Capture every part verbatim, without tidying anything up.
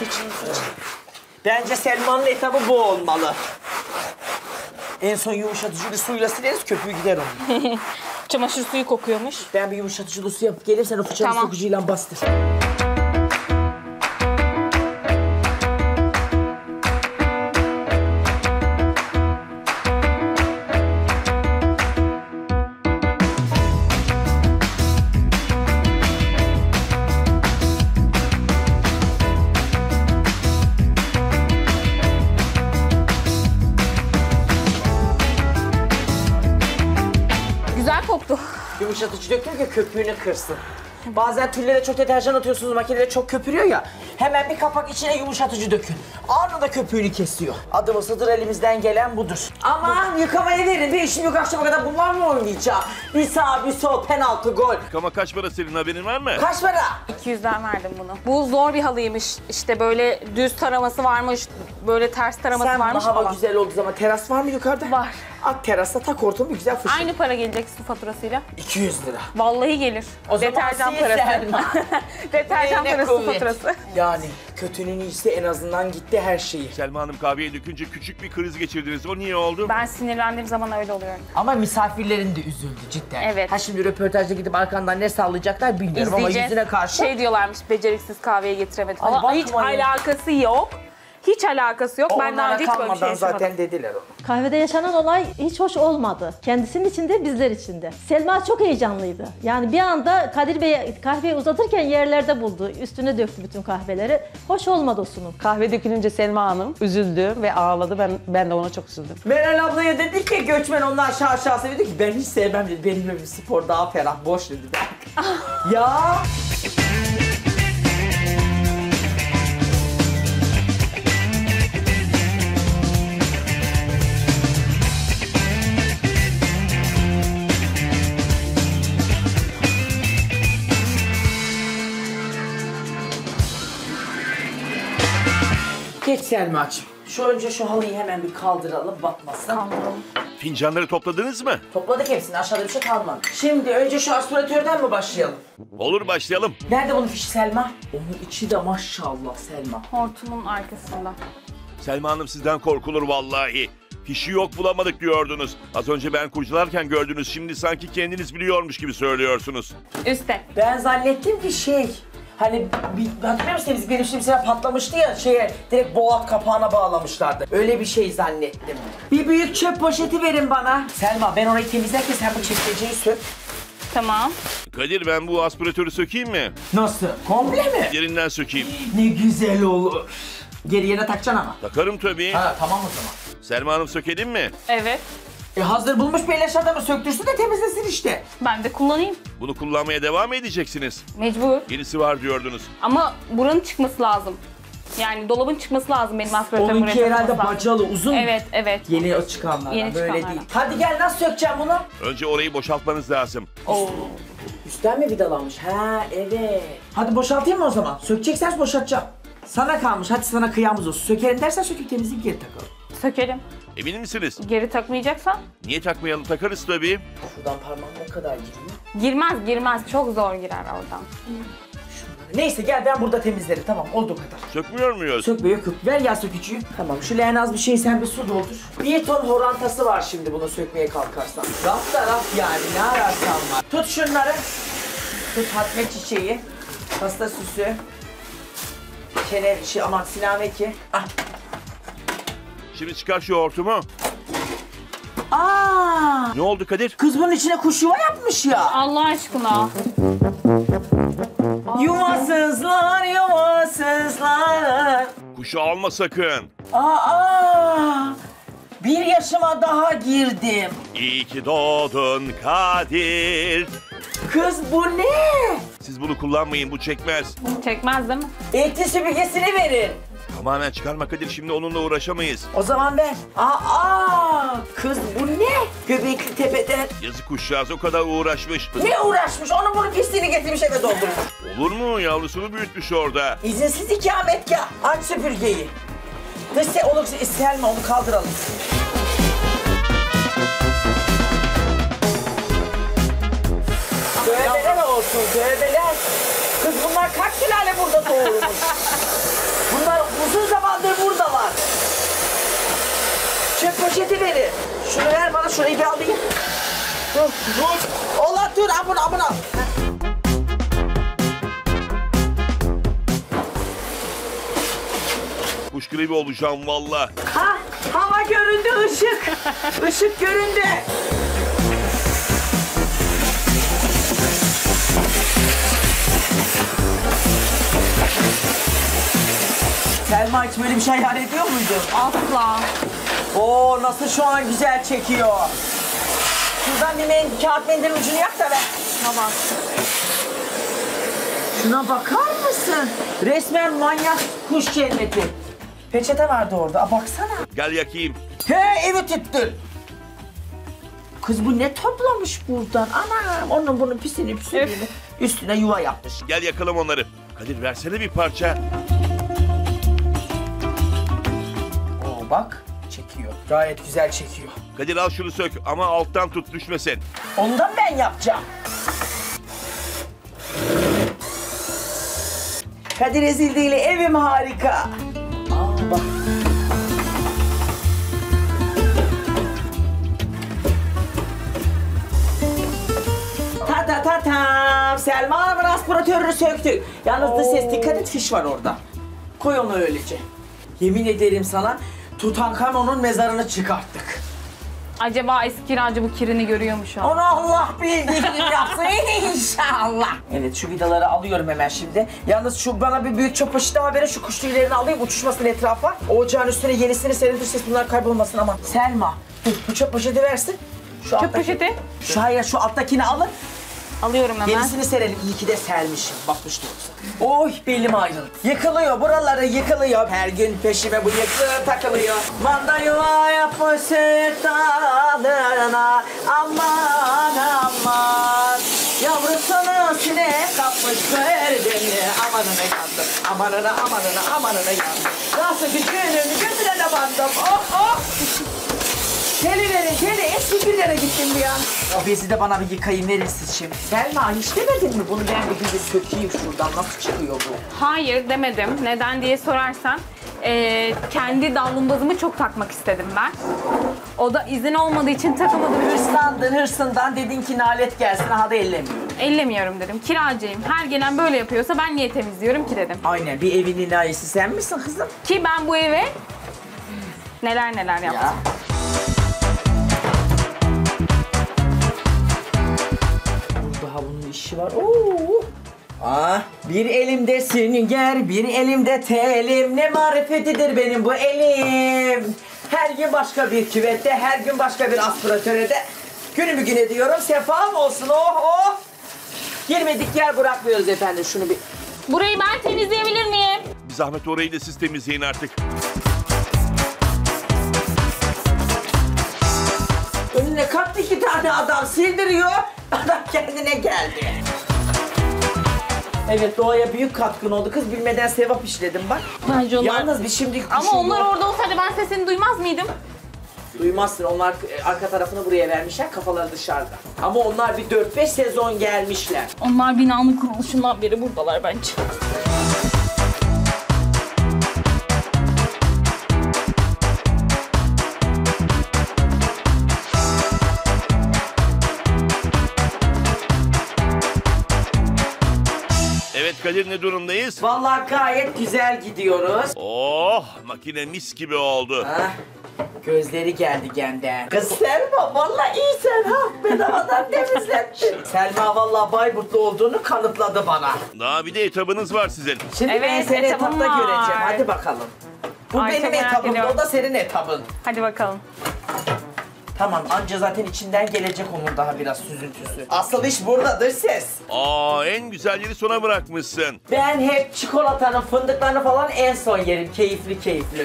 fıçın fıçın. Bence Selma'nın etabı bu olmalı. En son yumuşatıcı bir suyla sileriz, köpüğü gider onun. Çamaşır suyu kokuyormuş. Ben bir yumuşatıcılı su yapıp gelip sen o fıçanın Tamam. sokucuyla bastır. Güzel koktu. Yumuşatıcı döktüm ki köpüğünü kırsın. Bazen tüllere çok deterjan atıyorsunuz, makinede çok köpürüyor ya. Hemen bir kapak içine yumuşatıcı dökün. Anında köpüğünü kesiyor. Adım ısıdır, elimizden gelen budur. Aman yıkamaya verin, bir işim yok akşama kadar bunlar mı oynayacağım? Bir sağ bir sol, penaltı, gol. Yıkama kaç para senin, haberin var mı? Kaç para? iki yüzden verdim bunu. Bu zor bir halıymış. İşte böyle düz taraması varmış, böyle ters taraması Sen varmış hava falan. güzel olduğu zaman teras var mı yukarıda? Var. At terasta tak ortamı güzel fışın. Aynı para gelecek su faturasıyla. iki yüz lira. Vallahi gelir. O zaman Deterjan sil parası. Selma. Deterjan Ne parası, su kuvvet. faturası. Yani kötünün iyisi en azından gitti her şeyi. Selma Hanım kahveye dökünce küçük bir kriz geçirdiniz. O niye oldu? Ben sinirlendiğim zaman öyle oluyorum. Ama misafirlerin de üzüldü cidden. Evet. Ha şimdi röportajda gidip arkandan ne sallayacaklar bilmiyorum ama İzleyeceğiz. yüzüne karşı. Şey diyorlarmış, beceriksiz kahveyi getiremedim. Ay, Ama hiç bakma ya. alakası yok. Hiç alakası yok. O Ben daha onlara önce hiç böyle bir şey kalmadan yaşamadım. zaten dediler onu. Kahvede yaşanan olay hiç hoş olmadı. Kendisinin içinde, bizler içinde. Selma çok heyecanlıydı. Yani bir anda Kadir Bey kahveyi uzatırken yerlerde buldu. Üstüne döktü bütün kahveleri. Hoş olmadı o sunum. Kahve dökülünce Selma Hanım üzüldü ve ağladı. Ben ben de ona çok üzüldüm. Meral ablaya dedik ki göçmen ondan aşağı aşağı seviyor. Dedi ki ben hiç sevmem dedi. Benim öyle bir spor daha ferah, boş dedi. Ya. Geç Selma'cığım. Şu önce şu halıyı hemen bir kaldıralım batmasın. Fincanları topladınız mı? Topladık hepsini, aşağıda bir şey kalmadı. Şimdi önce şu aspiratörden mi başlayalım? Olur, başlayalım. Nerede bunun fişi Selma? Onun içi de maşallah Selma. Hortumun arkasında. Selma Hanım sizden korkulur vallahi. Fişi yok, bulamadık diyordunuz. Az önce ben kurcalarken gördünüz. Şimdi sanki kendiniz biliyormuş gibi söylüyorsunuz. Üste. Ben zannettim ki şey... Hani bir, hatırlıyor musunuz benim şimdi sıra patlamıştı ya şeye direkt boğaz kapağına bağlamışlardı. Öyle bir şey zannettim. Bir büyük çöp poşeti verin bana. Selma ben orayı temizlerken sen bu çekmeceyi sök. Tamam. Kadir, ben bu aspiratörü sökeyim mi? Nasıl? Komple mi? Yerinden sökeyim. Ne güzel olur. Geri yerine takacaksın ama. Takarım tabii. Ha tamam o zaman. Selma Hanım sökelim mi? Evet. E hazır bulmuş beleş adamı söktürsün de temizlesin işte. Ben de kullanayım. Bunu kullanmaya devam mı edeceksiniz? Mecbur. Yenisi var diyordunuz. Ama buranın çıkması lazım. Yani dolabın çıkması lazım benim aspiratörüm buraya Onunki herhalde takılması lazım. bacalı uzun. Evet, evet. Yeni o çıkanlardan Yeni böyle çıkanlardan. değil. Hadi gel nasıl sökeceğim bunu? Önce orayı boşaltmanız lazım. Oo. Üstten mi vidalanmış? Ha evet. Hadi boşaltayım mı o zaman? Sökeceksen boşaltacağım. Sana kalmış. Hadi sana kıyamız olsun. Sökerim dersen söküp temizleyip geri takalım. Sökelim. Emin misiniz? Geri takmayacaksan Niye takmayalım? Takarız tabii. Şuradan parmağım ne kadar giriyor? girmez girmez. Çok zor girer oradan. Şunları. Neyse gel ben burada temizlerim. Tamam olduğu kadar. Sökmüyor muyuz? Sökme yok yok. Ver yağ sökücüyü. Tamam şu leğen az bir şey sen bir su doldur. Bir ton horantası var şimdi bunu sökmeye kalkarsan. Raf da raf yani ne ararsan var. Tut şunları. Tut hatme çiçeği. Pasta süsü. Çene şey aman sinameki. Ah. Şimdi çıkar şu hortumu. Aa! Ne oldu Kadir? Kız bunun içine kuş yuva yapmış ya. Allah aşkına. Yuvasızlar, yuvasızlar. Kuşu alma sakın. Aa! Bir yaşıma daha girdim. İyi ki doğdun Kadir. Kız bu ne? Siz bunu kullanmayın, bu çekmez. Çekmez değil mi? Eti süpürgesini verin. Tamamen çıkarma Kadir, şimdi onunla uğraşamayız. O zaman ben. Aa! Kız bu ne? Göbekli tepeden. Yazık kuşcağız, o kadar uğraşmış. Ne uğraşmış? Onu bunu pisliğini getirmiş eve doldurmuş. Olur mu? Yavrusunu büyütmüş orada. İzinsiz ikametgah. Aç süpürgeyi. Dış se olur Selma onu kaldıralım. Tövbeler olsun tövbeler. Kız bunlar kaç sülale burada doğurmuş. Bunlar poşeti verin. Şunu ver bana, şurayı bir alayım. Dur, dur. Ola dur, abun abun al. Kuş gribi olacağım valla. Ha, hava göründü, ışık. Işık göründü. Selma hiç böyle bir şey hayal ediyor muydun? Asla. Oo, nasıl şu an güzel çekiyor. Şuradan bir mendil, kağıt mendilin ucunu yak da ver. Tamam. Şuna bakar mısın? Resmen manyak kuş cenneti. Peçete vardı orada. Aa, baksana. Gel yakayım. He, evi tüttün. Kız bu ne toplamış buradan? Anam, onun bunun pisini pisini üstüne yuva yapmış. Gel yakalım onları. Kadir versene bir parça. Oo bak, çekiyor. Gayet güzel çekiyor. Kadir al şunu sök ama alttan tut düşmesin. Ondan ben yapacağım. Kadir Ezildi ile evim harika. Aa bak. Ta ta ta tam. Selma Hanım'ın aspiratörünü söktük. Yalnız da ses, dikkat et, fiş var orada. Koy onu öylece. Yemin ederim sana, Tutankamon'un mezarını çıkarttık. Acaba eski kiracı bu kirini görüyor mu şu an? Onu Allah bildiği gibi yapsın inşallah. Evet, şu vidaları alıyorum hemen şimdi. Yalnız şu bana bir büyük çöp poşeti daha verin, şu kuş tüylerini alayım, uçuşmasın etrafa. O ocağın üstüne yenisini serin, ses bunlar kaybolmasın ama. Selma, dur bu çöp poşeti versin. Şu Çöp alttaki- poşeti. Şu hayır, şu alttakini alın. Alıyorum hemen. Yenisini serelim. İyi ki de sermişim. Bakmıştı yoksa. Oy, belim ayrıldı. Yıkılıyor, buraları yıkılıyor. Her gün peşime bu yıkı takılıyor. Manda yuva yapmış süt dalına. Aman aman. Yavrusunu sinek kapmış beni. Amanına yandım. Amanına amanına amanına yandım. Nasıl gücünün gözüne de bandım. Oh oh. Teli verin, teli. Eski günlere gittim bir an. O bezi de bana bir yıkayın, verin siz şimdi. Selma, hiç demedin mi? Bunu ben bir gün bir sökeyim şuradan. Nasıl çıkıyor bu? Hayır demedim. Neden diye sorarsan eee, kendi davlumbazımı çok takmak istedim ben. O da izin olmadığı için takamadım. Hırslandın, hırsından dedin ki nalet gelsin, aha da ellemiyorum. Ellemiyorum dedim. Kiracıyım. Her gelen böyle yapıyorsa ben niye temizliyorum ki dedim. Aynen, bir evin inayesi sen misin kızım? Ki ben bu eve neler neler yaptım. Ya. Daha bunun işi var. Oo. Ah, bir elimde sünger, bir elimde telim. Ne marifetidir benim bu elim. Her gün başka bir küvette, her gün başka bir aspiratörde. Günümü gün ediyorum, sefam olsun, oh oh. Girmedik yer bırakmıyoruz efendim, şunu bir... Burayı ben temizleyebilir miyim? Bir zahmet orayı da siz temizleyin artık. Önüne kattı iki tane adam sildiriyor, adam kendine geldi. Evet, doğaya büyük katkın oldu kız, bilmeden sevap işledim bak. Bence onlar... Yalnız biz şimdi... Ama onlar orada olsaydı ben sesini duymaz mıydım? Duymazsın, onlar e, arka tarafını buraya vermişler, kafaları dışarıda. Ama onlar bir dört beş sezon gelmişler. Onlar binanın kuruluşundan beri buradalar bence. Evet Kadir, ne durumdayız? Vallahi gayet güzel gidiyoruz. Oh, makine mis gibi oldu. Hah, gözleri geldi genden. Kız Selma, vallahi iyi sen ha. Bedavadan temizlettin. Selma vallahi Bayburtlu olduğunu kanıtladı bana. Daha bir de etabınız var sizin. Şimdi Evet, ben seni etabım etapta var. göreceğim. Hadi bakalım. Bu Ay, çok benim merak etabım, ediyorum. o da senin etabın. Hadi bakalım. Tamam, anca zaten içinden gelecek onun daha biraz süzüntüsü. Asıl iş buradadır ses. Aa, en güzel yeri sona bırakmışsın. Ben hep çikolatanın, fındıklarını falan en son yerim. Keyifli keyifli.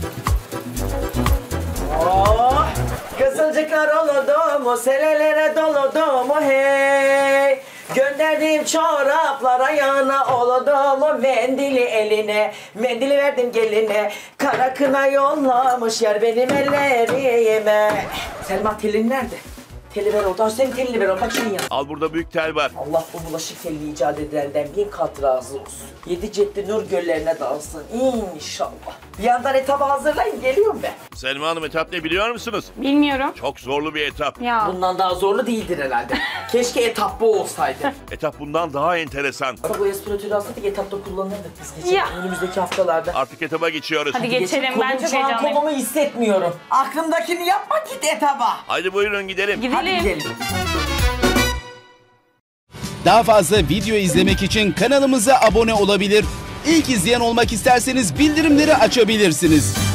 Oh! Kızılcıklar oludu mu, selelere doludu mu hey? Gönderdiğim çoraplara yana oludu mu, mendili eline, mendili verdim geline. Kara kına yollamış yer benim ellerime. Selma, telin nerede? Teli ver oradan. Senin telini ver oradan. Bak şunun yanına. Al burada büyük tel var. Allah bu bulaşık telini icat edilenden bin kat razı olsun. Yedi cepli nur göllerine dalsın. İnşallah. Bir yandan etabı hazırlayın. Geliyorum ben. Selma Hanım etap ne biliyor musunuz? Bilmiyorum. Çok zorlu bir etap. Ya Bundan daha zorlu değildir herhalde. Keşke etap bu olsaydı. Etap bundan daha enteresan. Ama bu espiratörü alsaydık etapta kullanırdık biz geçen Ya. önümüzdeki haftalarda. Artık etaba geçiyoruz. hadi geçelim. Kolum Ben çok şu an heyecanlıyım. kolumu hissetmiyorum. Aklımdakini yapma git etaba. Haydi buyurun gidelim. Gidelim. Hadi gidelim. Daha fazla video izlemek için kanalımıza abone olabilir. İlk izleyen olmak isterseniz bildirimleri açabilirsiniz.